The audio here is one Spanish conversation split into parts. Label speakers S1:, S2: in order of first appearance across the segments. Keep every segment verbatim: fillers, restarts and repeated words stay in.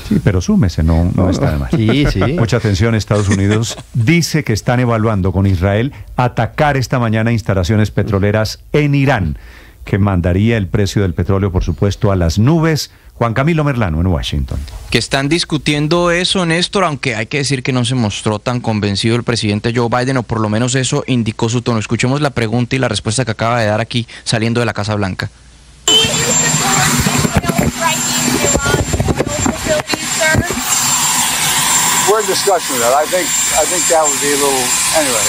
S1: Sí, pero súmese, no, no, no está de más.
S2: Sí, sí.
S1: Mucha atención, Estados Unidos dice que están evaluando con Israel atacar esta mañana instalaciones petroleras en Irán, que mandaría el precio del petróleo, por supuesto, a las nubes. Juan Camilo Merlano, en Washington.
S3: Que están discutiendo eso, Néstor, aunque hay que decir que no se mostró tan convencido el presidente Joe Biden, o por lo menos eso indicó su tono. Escuchemos la pregunta y la respuesta que acaba de dar aquí, saliendo de la Casa Blanca.
S4: We're in discussion with that. I think I think that would be a little anyway.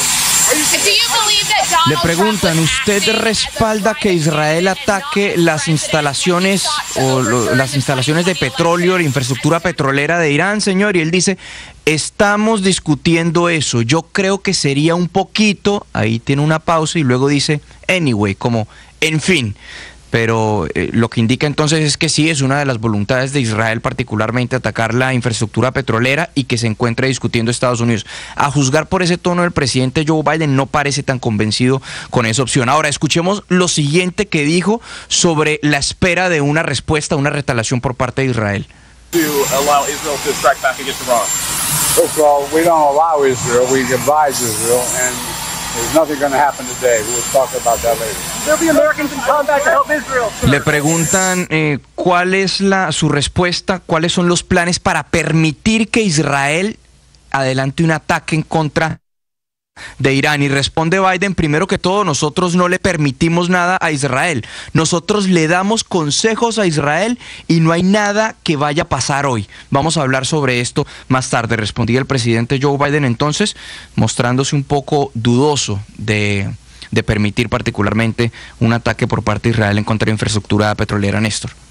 S3: Le preguntan, ¿usted respalda que Israel ataque las instalaciones o lo, las instalaciones de petróleo, la infraestructura petrolera de Irán, señor? Y él dice, estamos discutiendo eso. Yo creo que sería un poquito, ahí tiene una pausa y luego dice, anyway, como, en fin. Pero eh, lo que indica entonces es que sí es una de las voluntades de Israel, particularmente atacar la infraestructura petrolera y que se encuentre discutiendo Estados Unidos. A juzgar por ese tono, el presidente Joe Biden no parece tan convencido con esa opción. Ahora, escuchemos lo siguiente que dijo sobre la espera de una respuesta, una retaliación por parte de Israel.
S4: First of all, we don't allow Israel, we advise Israel, and there's nothing going to happen today. We'll talk about that later.
S5: There'll be Americans in combat to help Israel.
S3: Le preguntan eh, cuál es la su respuesta, cuáles son los planes para permitir que Israel adelante un ataque en contra de Irán. Y responde Biden, primero que todo, nosotros no le permitimos nada a Israel. Nosotros le damos consejos a Israel y no hay nada que vaya a pasar hoy. Vamos a hablar sobre esto más tarde, respondía el presidente Joe Biden entonces, mostrándose un poco dudoso de, de permitir particularmente un ataque por parte de Israel en contra de infraestructura petrolera, Néstor.